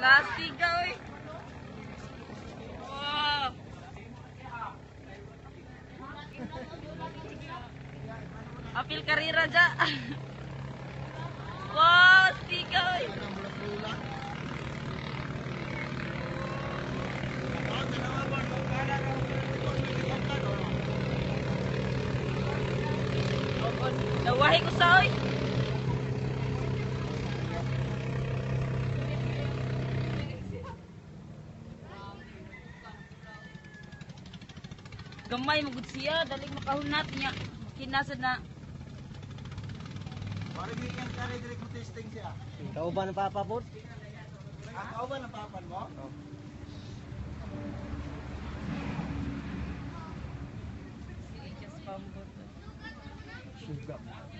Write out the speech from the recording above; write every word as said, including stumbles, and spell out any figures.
Klase ka, oy. Wow. Apil karira dya. Wow, stika, oy. Nawahi ko sa, oy. Gamay magud siya, daling makahunat niya. Kinasad na. Parang yung kare direct mo testing siya. Kauban ng papa po? Ah, kauban ng papan mo? Oo. Just pambot. Suga.